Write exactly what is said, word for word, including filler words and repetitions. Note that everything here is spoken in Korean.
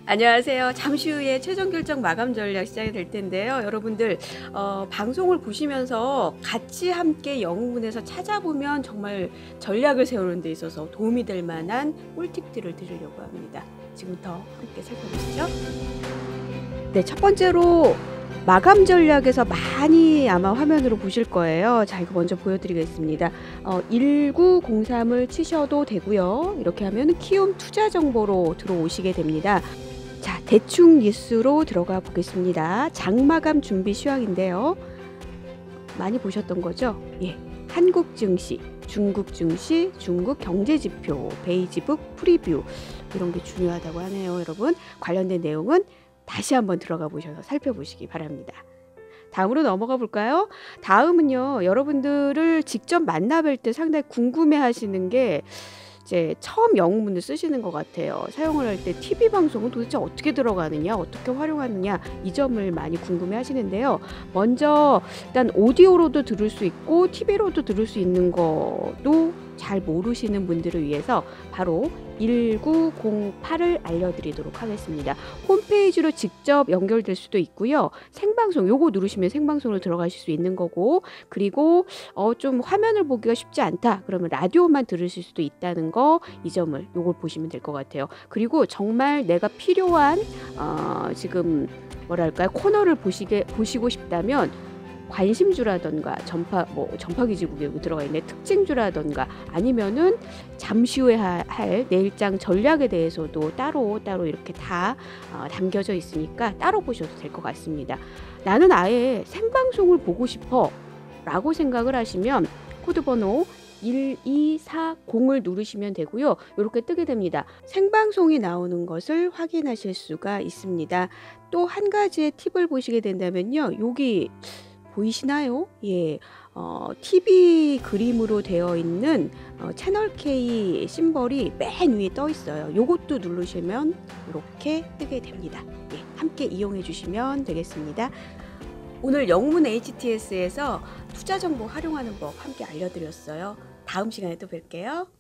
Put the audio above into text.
안녕하세요. 잠시 후에 최종 결정 마감 전략 시작이 될 텐데요. 여러분들 어, 방송을 보시면서 같이 함께 영웅문에서 찾아보면 정말 전략을 세우는 데 있어서 도움이 될 만한 꿀팁들을 드리려고 합니다. 지금부터 함께 살펴보시죠. 네, 첫 번째로 마감 전략에서 많이 아마 화면으로 보실 거예요. 자, 이거 먼저 보여드리겠습니다. 어, 일구공삼을 치셔도 되고요. 이렇게 하면 키움 투자 정보로 들어오시게 됩니다. 자, 대충 뉴스로 들어가 보겠습니다. 장마감 준비 시황인데요. 많이 보셨던 거죠? 예, 한국 증시, 중국 증시, 중국 경제지표, 베이지북 프리뷰 이런 게 중요하다고 하네요. 여러분, 관련된 내용은 다시 한번 들어가 보셔서 살펴보시기 바랍니다. 다음으로 넘어가 볼까요? 다음은요, 여러분들을 직접 만나뵐 때 상당히 궁금해 하시는 게 이제 처음 영웅문을 쓰시는 것 같아요. 사용을 할 때 티비 방송은 도대체 어떻게 들어가느냐, 어떻게 활용하느냐, 이 점을 많이 궁금해 하시는데요. 먼저 일단 오디오로도 들을 수 있고 티비로도 들을 수 있는 것도 잘 모르시는 분들을 위해서 바로 일구공팔을 알려드리도록 하겠습니다. 홈페이지로 직접 연결될 수도 있고요. 생방송 요거 누르시면 생방송으로 들어가실 수 있는 거고, 그리고 어, 좀 화면을 보기가 쉽지 않다 그러면 라디오만 들으실 수도 있다는 거, 이 점을 요걸 보시면 될 것 같아요. 그리고 정말 내가 필요한 어, 지금 뭐랄까요, 코너를 보시게 보시고 싶다면 관심주라던가 전파 뭐 전파기지국에 여기 들어가 있네, 특징주라던가 아니면은 잠시 후에 하, 할 내일장 전략에 대해서도 따로 따로 이렇게 다 어, 담겨져 있으니까 따로 보셔도 될 것 같습니다. 나는 아예 생방송을 보고 싶어 라고 생각을 하시면 코드번호 일이사공을 누르시면 되고요. 이렇게 뜨게 됩니다. 생방송이 나오는 것을 확인하실 수가 있습니다. 또 한 가지의 팁을 보시게 된다면요. 여기 보이시나요? 예, 어, 티비 그림으로 되어 있는 어, 채널 K 심벌이 맨 위에 떠 있어요. 요것도 누르시면 이렇게 뜨게 됩니다. 예, 함께 이용해 주시면 되겠습니다. 오늘 영문 에이치티에스에서 투자 정보 활용하는 법 함께 알려드렸어요. 다음 시간에 또 뵐게요.